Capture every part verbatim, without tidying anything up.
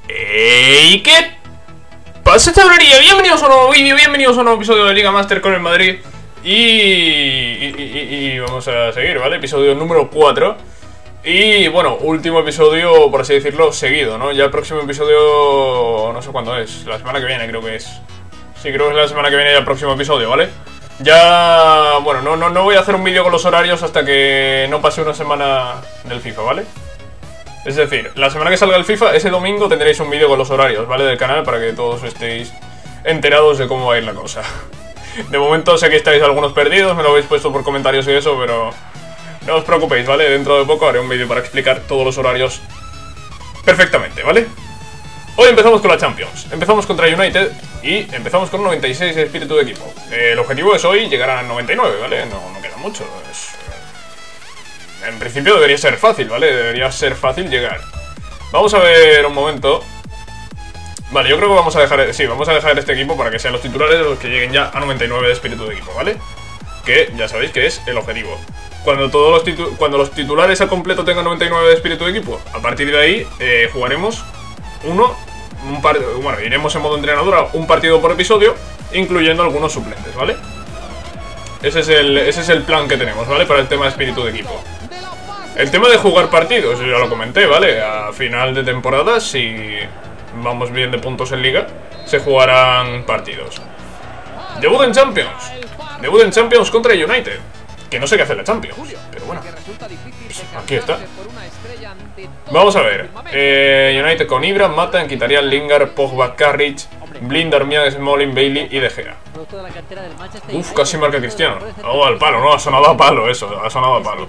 ¡Ey! ¿Qué pasa, chavalería? Bienvenidos a un nuevo vídeo, bienvenidos a un nuevo episodio de Liga Master con el Madrid. Y, y, y, y vamos a seguir, ¿vale? Episodio número cuatro. Y bueno, último episodio, por así decirlo, seguido, ¿no? Ya el próximo episodio, no sé cuándo es, la semana que viene creo que es. Sí, creo que es la semana que viene ya el próximo episodio, ¿vale? Ya, bueno, no, no, no voy a hacer un vídeo con los horarios hasta que no pase una semana del FIFA, ¿vale? Es decir, la semana que salga el FIFA, ese domingo tendréis un vídeo con los horarios, ¿vale? Del canal, para que todos estéis enterados de cómo va a ir la cosa. De momento sé que estáis algunos perdidos, me lo habéis puesto por comentarios y eso, pero no os preocupéis, ¿vale? Dentro de poco haré un vídeo para explicar todos los horarios perfectamente, ¿vale? Hoy empezamos con la Champions, empezamos contra United y empezamos con un noventa y seis de espíritu de equipo. Eh, el objetivo es hoy llegar a noventa y nueve, ¿vale? No, no queda mucho, es... En principio debería ser fácil, ¿vale? Debería ser fácil llegar. Vamos a ver un momento. Vale, yo creo que vamos a dejar... Sí, vamos a dejar este equipo para que sean los titulares los que lleguen ya a noventa y nueve de espíritu de equipo, ¿vale? Que ya sabéis que es el objetivo. Cuando todos los, titu cuando los titulares al completo tengan noventa y nueve de espíritu de equipo, a partir de ahí eh, jugaremos uno... Un par bueno, iremos en modo entrenador un partido por episodio, incluyendo algunos suplentes, ¿vale? Ese es el, ese es el plan que tenemos, ¿vale? Para el tema de espíritu de equipo. El tema de jugar partidos, yo ya lo comenté, ¿vale? A final de temporada, si vamos bien de puntos en liga, se jugarán partidos. Debut en Champions. Debut en Champions contra United. Que no sé qué hacer la Champions, pero bueno, pues aquí está. Vamos a ver. eh, United con Ibra, Mata, Mkhitaryan, Lingard, Pogba, Carrick, Blind, Darmian, Smalling, Bailey y De Gea. Uf, casi marca Cristiano. Oh, al palo, no, ha sonado a palo eso, ha sonado a palo.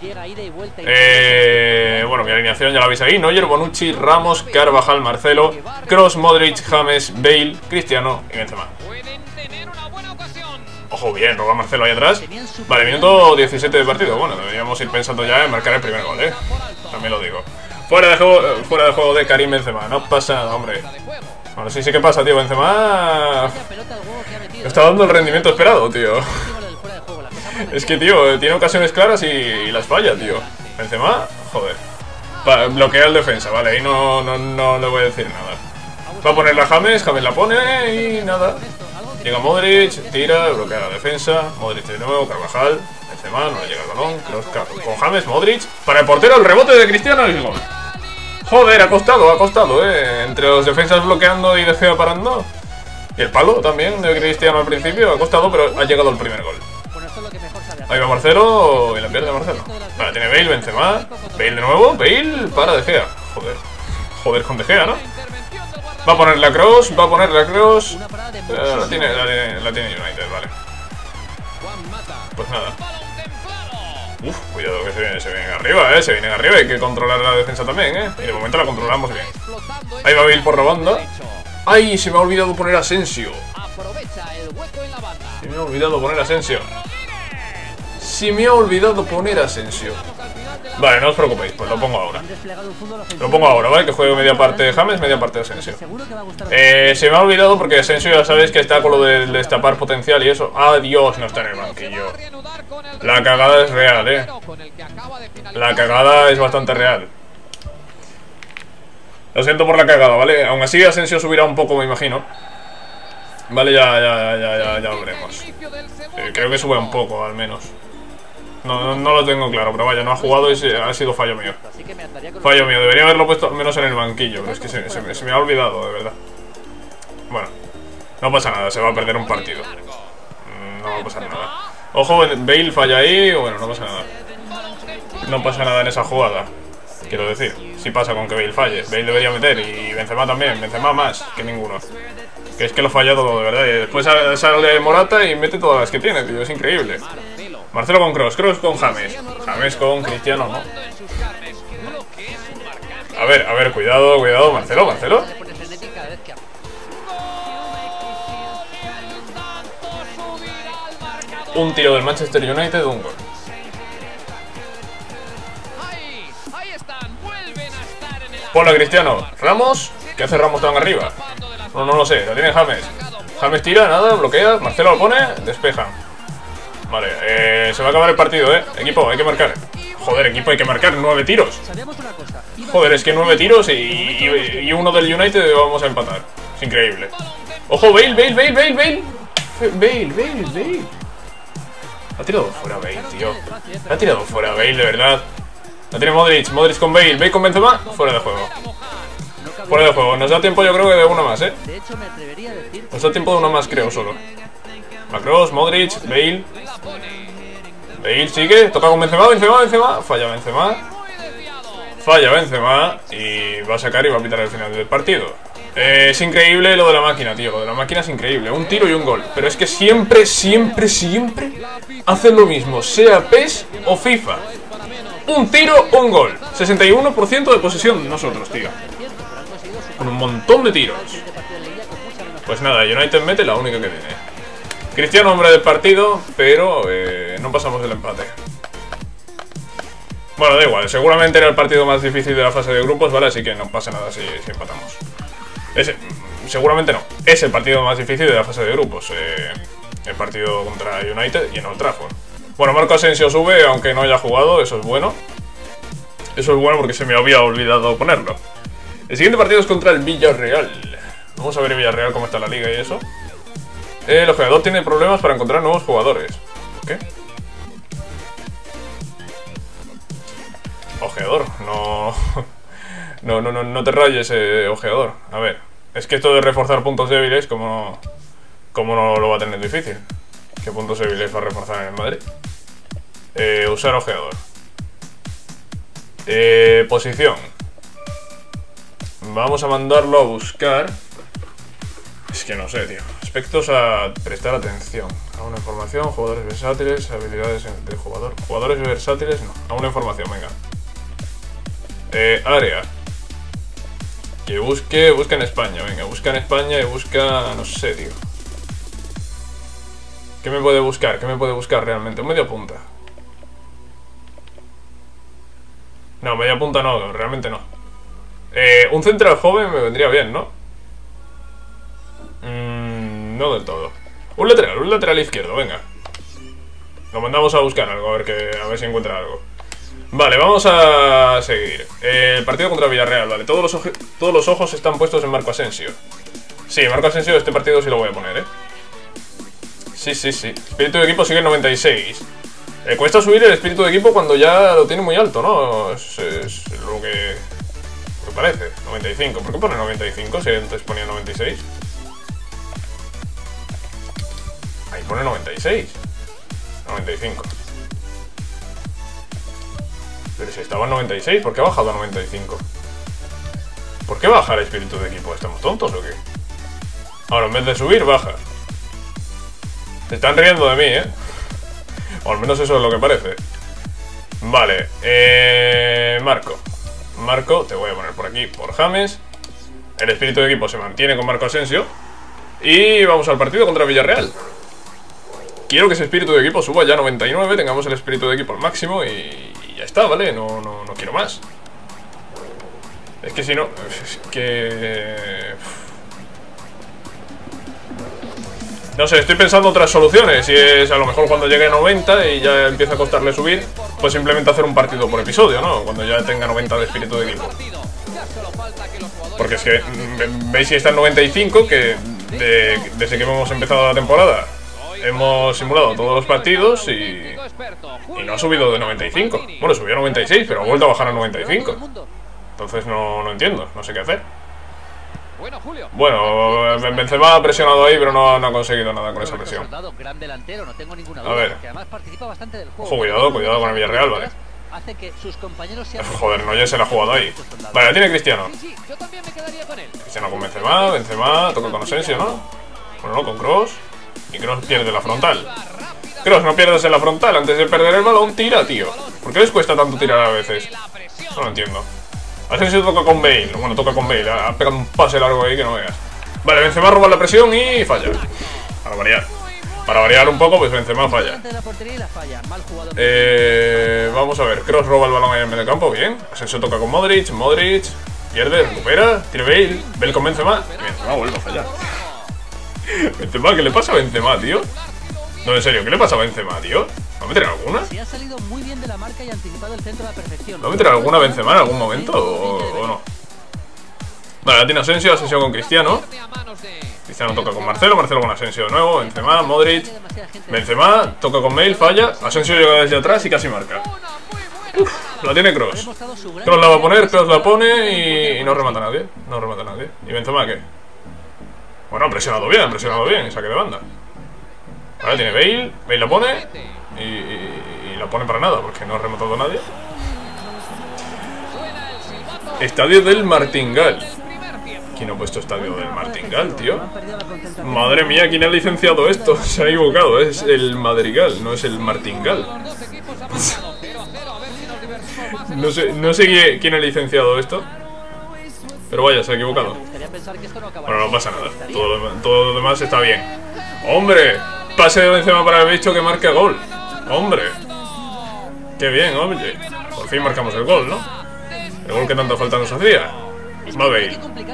Eh, bueno, mi alineación ya la veis ahí. Neuer, Bonucci, Ramos, Carvajal, Marcelo, Kroos, Modric, James, Bale, Cristiano y Benzema. Ojo, bien, roba Marcelo ahí atrás. Vale, minuto diecisiete de partido. Bueno, deberíamos ir pensando ya en marcar el primer gol, ¿eh? También lo digo. Fuera de juego, fuera de juego de Karim Benzema. No pasa nada, hombre. Bueno, sí, sí que pasa, tío. Benzema está dando el rendimiento esperado, tío. Es que, tío, tiene ocasiones claras y, y las falla, tío. Benzema, joder. Va, bloquea el defensa, vale. Ahí no, no, no le voy a decir nada. Va a ponerla a James, James la pone y nada. Llega Modric, tira, bloquea la defensa. Modric de nuevo, Carvajal, Benzema, no le llega el balón. Kroos, con James, Modric. Para el portero, el rebote de Cristiano y el gol. Joder, ha costado, ha costado, eh. Entre los defensas bloqueando y De Gea parando. Y el palo también de Cristiano al principio. Ha costado, pero ha llegado el primer gol. Ahí va Marcelo y la pierde Marcelo. Vale, tiene Bale, Benzema. Bale de nuevo, Bale para De Gea. Joder, joder con De Gea, ¿no? Va a poner la Kroos, va a poner la Kroos. Eh, la, tiene, la, tiene, la tiene United, vale. Pues nada. Uf, cuidado que se viene, se viene arriba, eh. Se viene arriba, hay que controlar la defensa también, eh. Y de momento la controlamos bien. Ahí va Bale por la banda. ¡Ay! Se me ha olvidado poner Asensio. Se me ha olvidado poner Asensio. Se me ha olvidado poner Asensio. Vale, no os preocupéis, pues lo pongo ahora. Lo pongo ahora, ¿vale? Que juegue media parte de James, media parte de Asensio. Eh, se me ha olvidado porque Asensio ya sabéis que está con lo del destapar potencial y eso. ¡Ah, Dios! No está en el banquillo. La cagada es real, ¿eh? La cagada es bastante real. Lo siento por la cagada, ¿vale? Aún así Asensio subirá un poco, me imagino. Vale, ya, ya, ya, ya, ya lo veremos. Eh, creo que sube un poco, al menos. No, no, no lo tengo claro, pero vaya, no ha jugado y se, ha sido fallo mío. Fallo mío, debería haberlo puesto al menos en el banquillo, pero es que se, se, me, se me ha olvidado, de verdad. Bueno, no pasa nada, se va a perder un partido. No va a pasar nada. Ojo, Bale falla ahí, bueno, no pasa nada. No pasa nada en esa jugada. Quiero decir, si pasa con que Bale falle. Bale debería meter y Benzema también, Benzema más que ninguno. Que es que lo falla todo, de verdad. Y después sale Morata y mete todas las que tiene, tío, es increíble. Marcelo con Kroos, Kroos con James. James con Cristiano, ¿no? A ver, a ver, cuidado, cuidado. Marcelo, Marcelo. Un tiro del Manchester United, un gol. Ponlo a Cristiano. Ramos. ¿Qué hace Ramos tan arriba? No, no lo sé, lo tiene James. James tira, nada, bloquea. Marcelo lo pone, despeja. Vale, eh, se va a acabar el partido, eh. Equipo, hay que marcar. Joder, equipo, hay que marcar nueve tiros. Joder, es que nueve tiros y, y, y uno del United vamos a empatar. Es increíble. Ojo, Bale, Bale, Bale, Bale, Bale. Bale, Bale, Bale. Ha tirado fuera Bale, tío. Ha tirado fuera Bale, de verdad. La tiene Modric, Modric con Bale. Bale con Benzema, fuera de juego. Fuera de juego. Nos da tiempo, yo creo que de una más, ¿eh? Nos da tiempo de una más, creo, solo. Macross, Modric, Bale. Bale sigue, toca con Benzema, Benzema, Benzema. Falla Benzema. Falla Benzema. Y va a sacar y va a pitar el final del partido. Eh, es increíble lo de la máquina, tío. Lo de la máquina es increíble. Un tiro y un gol. Pero es que siempre, siempre, siempre hacen lo mismo, sea P E S o FIFA. Un tiro, un gol. sesenta y uno por ciento de posesión nosotros, tío. Con un montón de tiros. Pues nada, United mete la única que tiene. Cristiano, hombre del partido, pero eh, no pasamos el empate. Bueno, da igual, seguramente era el partido más difícil de la fase de grupos, ¿vale? Así que no pasa nada si, si empatamos. Ese, seguramente no, es el partido más difícil de la fase de grupos. eh, El partido contra United y en Old Trafford. Bueno, Marco Asensio sube, aunque no haya jugado, eso es bueno. Eso es bueno porque se me había olvidado ponerlo. El siguiente partido es contra el Villarreal. Vamos a ver el Villarreal cómo está la liga y eso. El ojeador tiene problemas para encontrar nuevos jugadores. ¿Qué? Ojeador, no... No, no, no, no te rayes, eh, ojeador. A ver, es que esto de reforzar puntos débiles, como como no lo va a tener difícil. ¿Qué puntos débiles va a reforzar en el Madrid? Eh, usar ojeador. Eh, posición. Vamos a mandarlo a buscar. Es que no sé, tío. Aspectos a prestar atención. A una información, jugadores versátiles, habilidades del jugador. Jugadores versátiles, no. A una información, venga. Eh, área. Que busque, busca en España, venga. Busca en España y busca, no sé, tío. ¿Qué me puede buscar? ¿Qué me puede buscar realmente? Un media punta. No, media punta no, realmente no. Eh, un central joven me vendría bien, ¿no? Mm, no del todo. Un lateral, un lateral izquierdo, venga. Lo mandamos a buscar algo, a ver, que, a ver si encuentra algo. Vale, vamos a seguir. Eh, el partido contra Villarreal, vale. Todos los, todos los ojos están puestos en Marco Asensio. Sí, Marco Asensio, este partido sí lo voy a poner, ¿eh? Sí, sí, sí. Espíritu de equipo sigue en noventa y seis. Eh, cuesta subir el espíritu de equipo cuando ya lo tiene muy alto, ¿no? Es, es lo que... ¿Qué parece? noventa y cinco. ¿Por qué pone noventa y cinco si antes ponía noventa y seis? Ahí pone noventa y seis. noventa y cinco. Pero si estaba en noventa y seis, ¿por qué ha bajado a noventa y cinco? ¿Por qué baja el espíritu de equipo? ¿Estamos tontos o qué? Ahora, en vez de subir, baja. Se están riendo de mí, ¿eh? O al menos eso es lo que parece. Vale, eh... Marco. Marco, te voy a poner por aquí, por James. El espíritu de equipo se mantiene con Marco Asensio. Y vamos al partido contra Villarreal. Quiero que ese espíritu de equipo suba ya a noventa y nueve, tengamos el espíritu de equipo al máximo y, y ya está, ¿vale? No, no, no quiero más. Es que si no... Es que... No sé, estoy pensando otras soluciones. Si es a lo mejor cuando llegue a noventa y ya empieza a costarle subir, pues simplemente hacer un partido por episodio, ¿no? Cuando ya tenga noventa de espíritu de equipo. Porque es que veis si está en noventa y cinco, que de, desde que hemos empezado la temporada hemos simulado todos los partidos y, y no ha subido de noventa y cinco. Bueno, subió a noventa y seis, pero ha vuelto a bajar a noventa y cinco. Entonces no, no entiendo, no sé qué hacer. Bueno, Benzema ha presionado ahí, pero no, no ha conseguido nada con esa presión. A ver. Ojo, cuidado, cuidado con el Villarreal, vale. Joder, no, ya se la ha jugado ahí. Vale, la tiene Cristiano. Cristiano con Benzema, Benzema, toca con Asensio, ¿no? Bueno, no, con Kroos. Y Kroos pierde la frontal. Kroos, no pierdas en la frontal. Antes de perder el balón, tira, tío. ¿Por qué les cuesta tanto tirar a veces? No lo entiendo. Asensio toca con Bale. Bueno, toca con Bale. Ha pegado un pase largo ahí que no veas. Vale, Benzema roba la presión y falla. Para variar. Para variar un poco, pues Benzema falla. Eh, vamos a ver. Kroos roba el balón ahí en medio campo. Bien. Asensio toca con Modric. Modric pierde, recupera. Tiene Bale. Bale con Benzema. Y Benzema vuelve a fallar. Benzema, ¿qué le pasa a Benzema, tío? No, en serio, ¿qué le pasa a Benzema, tío? ¿Va a meter alguna? Se ha salido muy bien de la marca y anticipado el centro a la perfección. ¿Va a meter alguna Benzema en algún momento o, o no? Vale, ya tiene Asensio, Asensio con Cristiano. Cristiano toca con Marcelo, Marcelo con Asensio de nuevo, Benzema, Modric. Benzema toca con Bale, falla. Asensio llega desde atrás y casi marca. Uf, la tiene Kroos. Kroos la va a poner, Kroos la pone y, y no remata a nadie. No remata a nadie. ¿Y Benzema qué? Bueno, ha presionado bien, ha presionado bien, saque de banda. Vale, tiene Bale, Bale la pone y, y, y la pone para nada porque no ha rematado a nadie. Estadio del Martingal. ¿Quién ha puesto estadio del Martingal, tío? Madre mía, ¿quién ha licenciado esto? Se ha equivocado, es el Madrigal, no es el Martingal. No sé, no sé quién ha licenciado esto. Pero vaya, se ha equivocado. Bueno, no pasa nada, todo lo, todo lo demás está bien. ¡Hombre! Pase de Benzema para el bicho que marque gol. ¡Hombre! ¡Qué bien, hombre! Por fin marcamos el gol, ¿no? El gol que tanta falta nos hacía. Va Bale.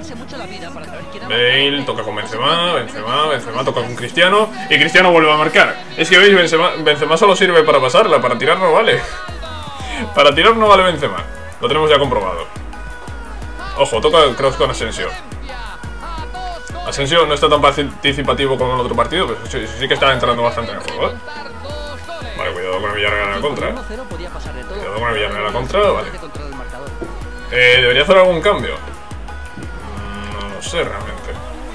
Bale toca con Benzema, Benzema, Benzema toca con Cristiano y Cristiano vuelve a marcar. Es que veis, Benzema, Benzema solo sirve para pasarla, para tirar no vale. Para tirar no vale Benzema. Lo tenemos ya comprobado. Ojo, toca el Kroos con Asensio. Asensio no está tan participativo como en el otro partido, pero sí, sí que está entrando bastante en el juego, ¿eh? Vale, cuidado con el Villarreal en la contra. Cuidado con el Villarreal en la contra, vale. Eh, ¿Debería hacer algún cambio? No lo sé realmente.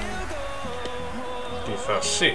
Quizás sí.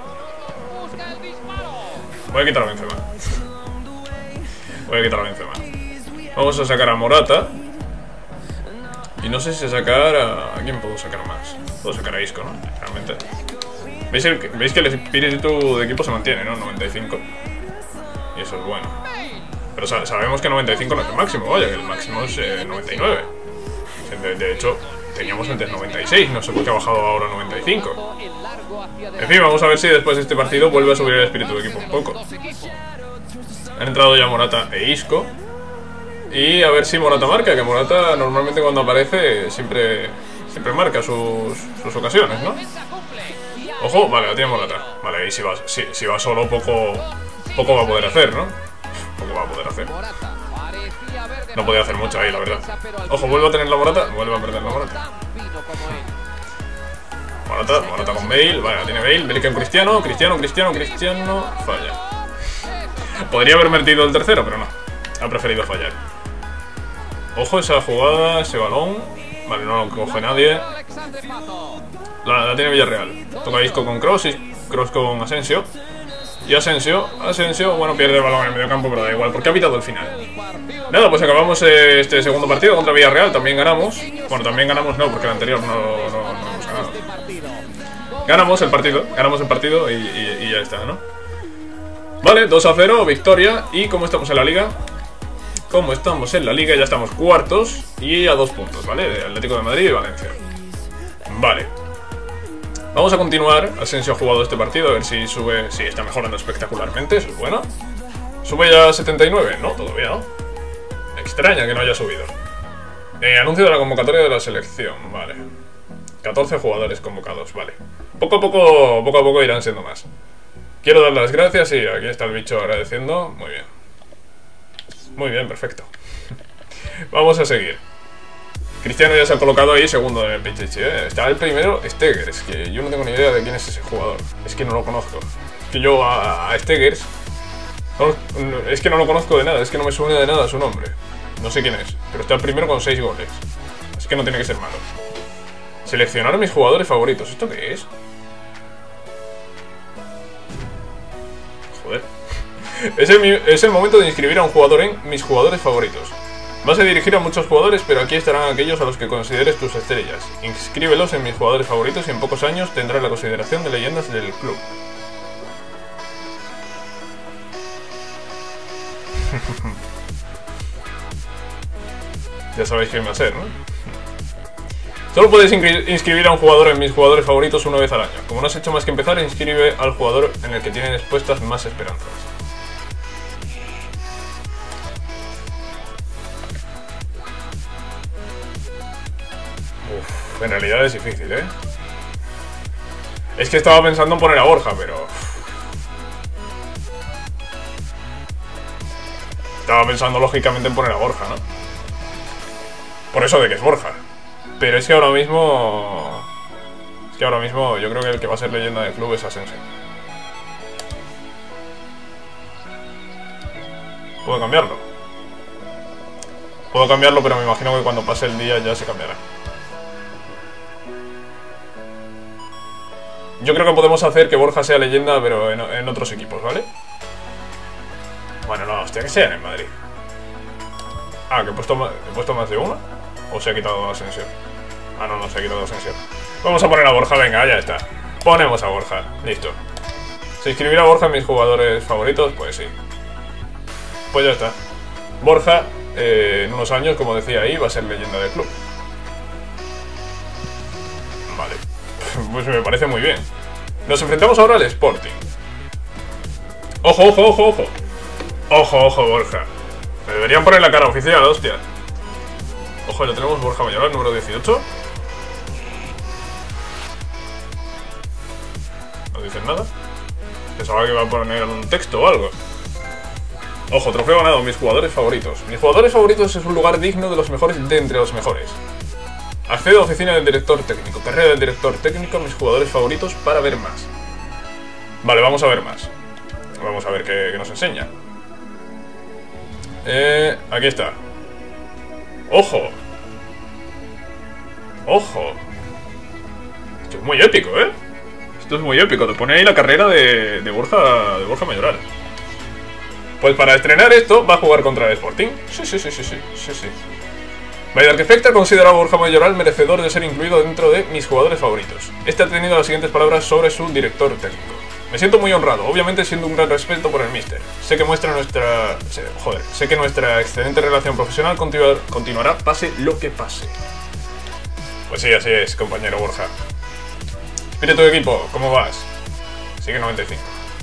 Voy a quitar a Benzema. Voy a quitar a Benzema. Vamos a sacar a Morata. Y no sé si sacar a... ¿A quién puedo sacar más? Puedo sacar a Isco, ¿no? Realmente. ¿Veis, el... ¿Veis que el espíritu de equipo se mantiene, ¿no? noventa y cinco. Y eso es bueno. Pero sabemos que noventa y cinco no es el máximo, vaya, que el máximo es eh, noventa y nueve. De, de hecho, teníamos antes noventa y seis, no sé por qué ha bajado ahora a noventa y cinco. En fin, vamos a ver si después de este partido vuelve a subir el espíritu de equipo un poco. Han entrado ya Morata e Isco. Y a ver si Morata marca, que Morata normalmente cuando aparece siempre, siempre marca sus, sus ocasiones, ¿no? Ojo, vale, la tiene Morata. Vale, y si va, si, si va solo poco, poco va a poder hacer, ¿no? Poco va a poder hacer. No podía hacer mucho ahí, la verdad. Ojo, vuelve a tener la Morata. Vuelve a perder la Morata. Morata, Morata con Bale. Vale, tiene Bale. Bale con Cristiano. Cristiano, Cristiano, Cristiano. Falla. Podría haber metido el tercero, pero no. Ha preferido fallar. Ojo, esa jugada, ese balón. Vale, no lo coge nadie. La, la tiene Villarreal. Toca Isco con Kroos y Kroos con Asensio. Y Asensio, Asensio, bueno, pierde el balón en el medio campo, pero da igual, porque ha pitado el final. Nada, pues acabamos eh, este segundo partido contra Villarreal, también ganamos. Bueno, también ganamos no, porque el anterior no, no, no hemos ganado. Ganamos el partido, ganamos el partido y, y, y ya está, ¿no? Vale, dos a cero, victoria. ¿Y cómo estamos en la liga? Como estamos en la liga, ya estamos cuartos y a dos puntos, ¿vale? De Atlético de Madrid y Valencia. Vale. Vamos a continuar. Asensio ha jugado este partido, a ver si sube. Sí, está mejorando espectacularmente, eso es bueno. Sube ya a setenta y nueve, no, todavía no. Extraña que no haya subido. eh, Anuncio de la convocatoria de la selección, vale. catorce jugadores convocados, vale. Poco a poco, poco a poco irán siendo más. Quiero dar las gracias y aquí está el bicho agradeciendo. Muy bien. Muy bien, perfecto. Vamos a seguir. Cristiano ya se ha colocado ahí segundo en el Pichichi, ¿eh? Está el primero, Stegers, que yo no tengo ni idea de quién es ese jugador. Es que no lo conozco. Es que yo a, a Stegers... No, es que no lo conozco de nada, es que no me suena de nada su nombre. No sé quién es, pero está el primero con seis goles. Es que no tiene que ser malo. Seleccionar a mis jugadores favoritos. ¿Esto qué es? Joder. Es el, es el momento de inscribir a un jugador en mis jugadores favoritos. Vas a dirigir a muchos jugadores, pero aquí estarán aquellos a los que consideres tus estrellas. Inscríbelos en mis jugadores favoritos y en pocos años tendrás la consideración de leyendas del club. Ya sabéis quién va a ser, ¿no? Solo puedes inscribir a un jugador en mis jugadores favoritos una vez al año. Como no has hecho más que empezar, inscribe al jugador en el que tienes puestas más esperanzas. Uf, en realidad es difícil, ¿eh? Es que estaba pensando en poner a Borja, pero... estaba pensando lógicamente en poner a Borja, ¿no? Por eso de que es Borja. Pero es que ahora mismo... Es que ahora mismo yo creo que el que va a ser leyenda del club es Asensio. Puedo cambiarlo. Puedo cambiarlo, pero me imagino que cuando pase el día ya se cambiará. Yo creo que podemos hacer que Borja sea leyenda, pero en, en otros equipos, ¿vale? Bueno, no, hostia, que sea en el Madrid. Ah, que he puesto, más, he puesto más de uno. ¿O se ha quitado Asensio? Ah, no, no, se ha quitado Asensio. Vamos a poner a Borja, venga, ya está. Ponemos a Borja, listo. ¿Se inscribirá Borja en mis jugadores favoritos? Pues sí. Pues ya está. Borja, eh, en unos años, como decía ahí, va a ser leyenda del club. Vale. Pues me parece muy bien. Nos enfrentamos ahora al Sporting. Ojo, ojo, ojo, ojo. Ojo, ojo, Borja. Me deberían poner la cara oficial, hostia. Ojo, ya tenemos Borja Mayoral, número dieciocho. No dicen nada. Pensaba que iba a poner un texto o algo. Ojo, trofeo ganado, mis jugadores favoritos. Mis jugadores favoritos es un lugar digno de los mejores de entre los mejores. Accedo a oficina del director técnico. Carrera del director técnico, mis jugadores favoritos para ver más. Vale, vamos a ver más. Vamos a ver qué, qué nos enseña. Eh, aquí está. ¡Ojo! ¡Ojo! Esto es muy épico, ¿eh? Esto es muy épico. Te pone ahí la carrera de, de Borja de Borja Mayoral. Pues para estrenar esto, va a jugar contra el Sporting. Sí, sí, sí, sí, sí, sí, sí. By Arquitecta considera a Borja Mayoral merecedor de ser incluido dentro de mis jugadores favoritos. Este ha tenido las siguientes palabras sobre su director técnico. Me siento muy honrado, obviamente siendo un gran respeto por el míster. Sé que muestra nuestra... Joder, sé que nuestra excelente relación profesional continua, continuará pase lo que pase. Pues sí, así es, compañero Borja. Espíritu de equipo, ¿cómo vas? Sigue noventa y cinco.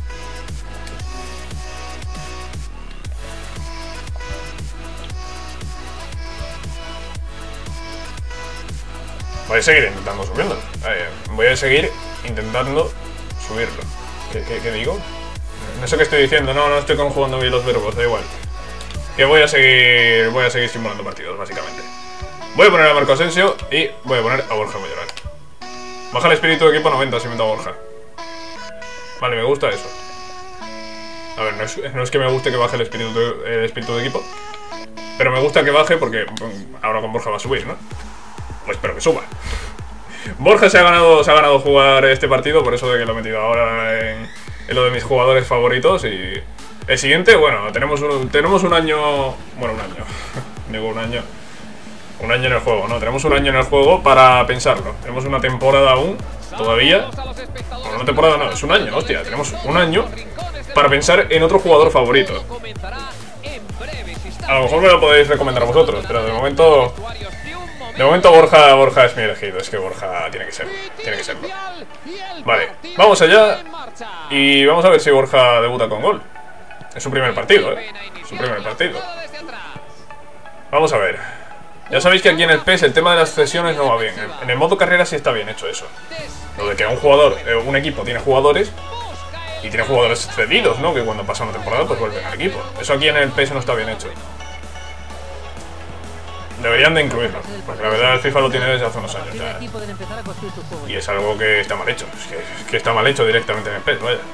Voy a seguir intentando subirlo. Voy a seguir intentando subirlo. ¿Qué, qué, qué digo? No sé qué estoy diciendo, no, no estoy conjugando bien los verbos, da igual. Que voy a seguir. Voy a seguir simulando partidos, básicamente. Voy a poner a Marco Asensio y voy a poner a Borja Mayoral. Baja el espíritu de equipo noventa si meto a Borja. Vale, me gusta eso. A ver, no es, no es que me guste que baje el espíritu de, el espíritu de equipo, pero me gusta que baje porque ahora con Borja va a subir, ¿no? Pues espero que suba. Borja se ha ganado, se ha ganado jugar este partido, por eso de que lo he metido ahora en, en lo de mis jugadores favoritos. Y el siguiente, bueno, tenemos un, tenemos un año... Bueno, un año. Digo un año. Un año en el juego, ¿no? Tenemos un año en el juego para pensarlo. Tenemos una temporada aún, todavía. Bueno, una temporada no, es un año, hostia. Tenemos un año para pensar en otro jugador favorito. A lo mejor me lo podéis recomendar a vosotros, pero de momento... De momento Borja, Borja es mi elegido, es que Borja tiene que ser, tiene que serlo. Vale, vamos allá y vamos a ver si Borja debuta con gol. Es su primer partido, eh. Es su primer partido. Vamos a ver. Ya sabéis que aquí en el P E S el tema de las cesiones no va bien. En el modo carrera sí está bien hecho eso. Lo de que un jugador, eh, un equipo tiene jugadores y tiene jugadores cedidos, ¿no? Que cuando pasa una temporada pues vuelven al equipo. Eso aquí en el P E S no está bien hecho. Deberían de incluirlo, porque la verdad el FIFA lo tiene desde hace unos años ya. Y es algo que está mal hecho, es que, es que está mal hecho directamente en el P E S, vaya.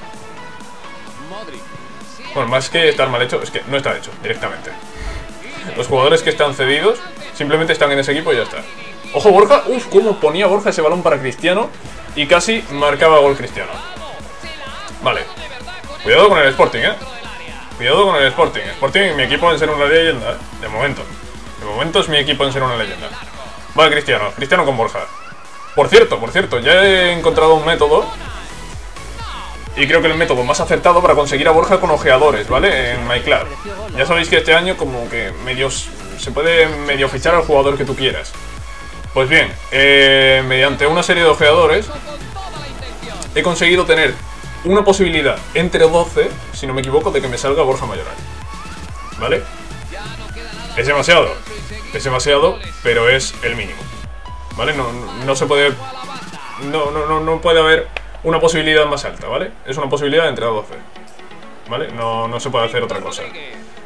Bueno, más que estar mal hecho, es que no está hecho directamente. Los jugadores que están cedidos simplemente están en ese equipo y ya está. Ojo Borja, uff, cómo ponía Borja ese balón para Cristiano y casi marcaba gol Cristiano. Vale, cuidado con el Sporting, eh. Cuidado con el Sporting. Sporting, mi equipo en ser una leyenda, ¿eh? De momento. De momento es mi equipo en ser una leyenda. Vale, Cristiano. Cristiano con Borja. Por cierto, por cierto, ya he encontrado un método. Y creo que el método más acertado para conseguir a Borja con ojeadores, ¿vale? En MyClub. Ya sabéis que este año como que medios, se puede medio fichar al jugador que tú quieras. Pues bien, eh, mediante una serie de ojeadores he conseguido tener una posibilidad entre doce, si no me equivoco, de que me salga Borja Mayoral. ¿Vale? Es demasiado, es demasiado, pero es el mínimo, ¿vale? No, no, no se puede, no, no, no, no puede haber una posibilidad más alta, ¿vale? Es una posibilidad entre doce, ¿vale? No, no se puede hacer otra cosa.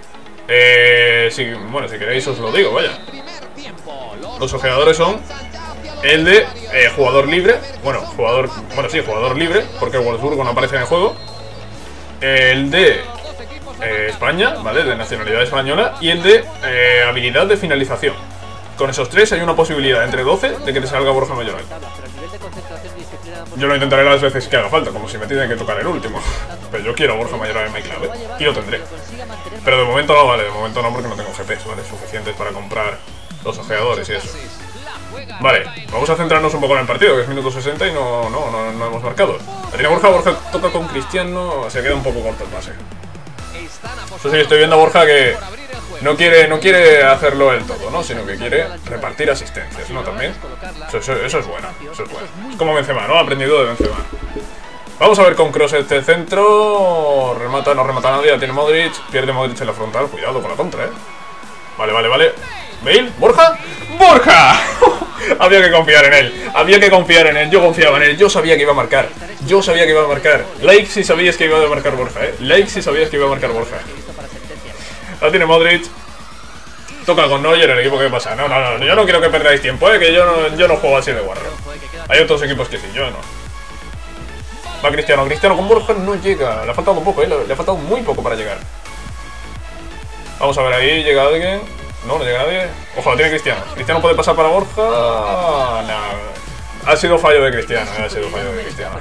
Eh, si, bueno, si queréis os lo digo, vaya. Los ojeadores son el de eh, jugador libre. Bueno, jugador, bueno sí, jugador libre, porque el Wolfsburgo no aparece en el juego. El de eh, España, ¿vale? De nacionalidad española. Y el de eh, habilidad de finalización. Con esos tres hay una posibilidad entre doce de que te salga Borja Mayoral. Yo lo intentaré las veces que haga falta, como si me tiene que tocar el último. Pero yo quiero Borja Mayoral en mi clave, y lo tendré. Pero de momento no, vale, de momento no, porque no tengo G Ps, ¿vale? Suficientes para comprar los ojeadores y eso. Vale, vamos a centrarnos un poco en el partido, que es minuto sesenta y no, no, no, no hemos marcado. La tiene Borja, Borja toca con Cristiano, se queda un poco corto el pase. Eso sí, estoy viendo a Borja que no quiere, no quiere hacerlo del todo, ¿no? Sino que quiere repartir asistencias, ¿no? También. Eso, eso, eso es bueno, eso es bueno. Es como Benzema, ¿no? Ha aprendido de Benzema. Vamos a ver con Kroos este centro. Remata, no remata nadie, la tiene Modric. Pierde Modric en la frontal, cuidado con la contra, ¿eh? Vale, vale, vale. ¿Bale? ¿Borja? ¡Borja! Había que confiar en él, había que confiar en él. Yo confiaba en él, yo sabía que iba a marcar. Yo sabía que iba a marcar. Like si sabías que iba a marcar Borja, ¿eh? Like si sabías que iba a marcar Borja. La tiene Modric. Toca con Neuer, el equipo que pasa. No, no, no, yo no quiero que perdáis tiempo, ¿eh? Que yo no, yo no juego así de guarro. Hay otros equipos que sí, yo no. Va Cristiano, Cristiano con Borja no llega. Le ha faltado un poco, ¿eh? Le ha faltado muy poco para llegar. Vamos a ver ahí, llega alguien. No, no llega nadie. Ojo, la tiene Cristiano. Cristiano puede pasar para Borja. No. Ha sido fallo de Cristiano, ¿eh? Ha sido fallo de Cristiano.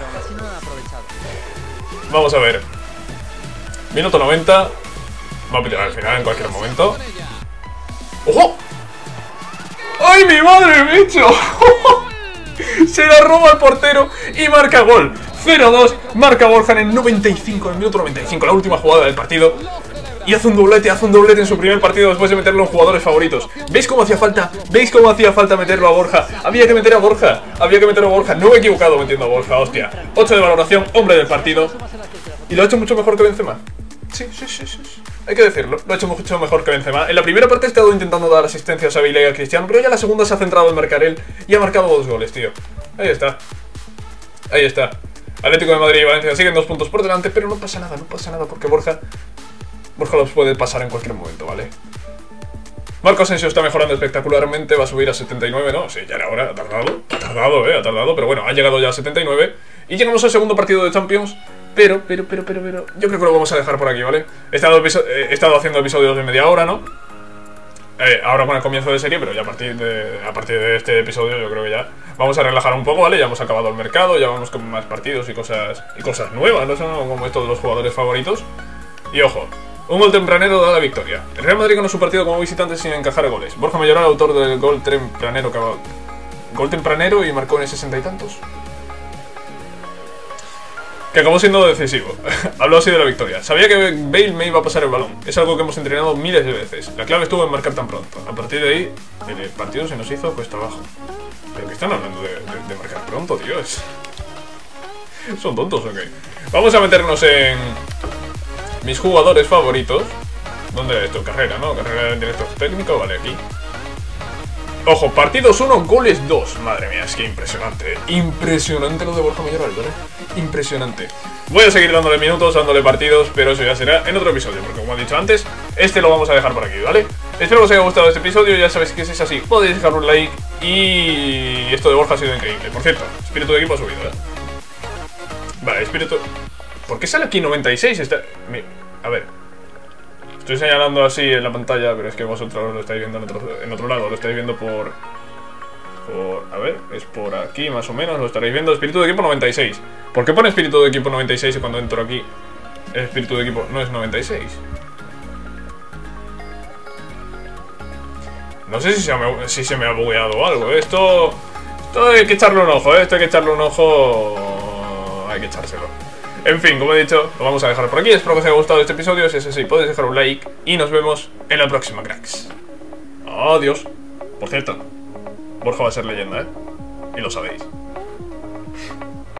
Vamos a ver. Minuto noventa. Va a pillar al final en cualquier momento. ¡Ojo! ¡Ay, mi madre, bicho! Se la roba al portero y marca gol. cero dos, marca Borja en el noventa y cinco, en el minuto noventa y cinco, la última jugada del partido. Y hace un doblete, hace un doblete en su primer partido después de meterlo en jugadores favoritos. ¿Veis cómo hacía falta? ¿Veis cómo hacía falta meterlo a Borja? Había que meter a Borja, había que meter a Borja. No me he equivocado metiendo a Borja, hostia. ocho de valoración, hombre del partido. Y lo ha hecho mucho mejor que Benzema. Sí, sí, sí, sí. Hay que decirlo, lo ha hecho mucho mejor que Benzema. En la primera parte ha estado intentando dar asistencias a Bale y a Cristiano, pero ya la segunda se ha centrado en marcar él y ha marcado dos goles, tío. Ahí está. Ahí está. Atlético de Madrid y Valencia siguen dos puntos por delante, pero no pasa nada, no pasa nada, porque Borja... Borja los puede pasar en cualquier momento, ¿vale? Marco Asensio está mejorando espectacularmente, va a subir a setenta y nueve, ¿no? Sí, ya era hora, ha tardado, ha tardado, ¿eh? Ha tardado, pero bueno, ha llegado ya a setenta y nueve. Y llegamos al segundo partido de Champions, pero, pero, pero, pero, pero... Yo creo que lo vamos a dejar por aquí, ¿vale? He estado, he estado haciendo episodios de media hora, ¿no? Eh, ahora con el comienzo de serie, pero ya a partir de, a partir de este episodio yo creo que ya vamos a relajar un poco, ¿vale? Ya hemos acabado el mercado, ya vamos con más partidos y cosas, y cosas nuevas, ¿no? Son como estos de los jugadores favoritos. Y ojo, un gol tempranero da la victoria. El Real Madrid ganó su partido como visitante sin encajar goles. Borja Mayoral, autor del gol tempranero, gol tempranero y marcó en sesenta y tantos. Que acabó siendo decisivo. Habló así de la victoria. Sabía que Bale me iba a pasar el balón. Es algo que hemos entrenado miles de veces. La clave estuvo en marcar tan pronto. A partir de ahí, el partido se nos hizo cuesta abajo. ¿Pero qué están hablando de, de, de marcar pronto, tío? Es... ¿Son tontos o qué? Vamos a meternos en... mis jugadores favoritos. ¿Dónde es esto? Carrera, ¿no? Carrera en director técnico, vale, aquí. Ojo, partidos uno, goles dos. Madre mía, es que impresionante. Impresionante lo de Borja Mayoral, ¿vale? Impresionante. Voy a seguir dándole minutos, dándole partidos, pero eso ya será en otro episodio, porque como he dicho antes, este lo vamos a dejar por aquí, ¿vale? Espero que os haya gustado este episodio, ya sabéis que si es así, podéis dejar un like. Y esto de Borja ha sido increíble. Por cierto, espíritu de equipo ha subido, ¿eh? Vale, espíritu... ¿Por qué sale aquí noventa y seis? Está... A ver. Estoy señalando así en la pantalla, pero es que vosotros lo estáis viendo en otro, en otro lado. Lo estáis viendo por... por... A ver, es por aquí más o menos. Lo estaréis viendo. Espíritu de equipo noventa y seis. ¿Por qué pone espíritu de equipo noventa y seis y cuando entro aquí el espíritu de equipo no es noventa y seis? No sé si se me, si se me ha bugueado o algo. Esto... Esto hay que echarle un ojo, ¿eh? Esto hay que echarle un ojo... Hay que echárselo. En fin, como he dicho, lo vamos a dejar por aquí. Espero que os haya gustado este episodio. Si es así, podéis dejar un like. Y nos vemos en la próxima, cracks. Adiós. Por cierto, Borja va a ser leyenda, ¿eh? Y lo sabéis.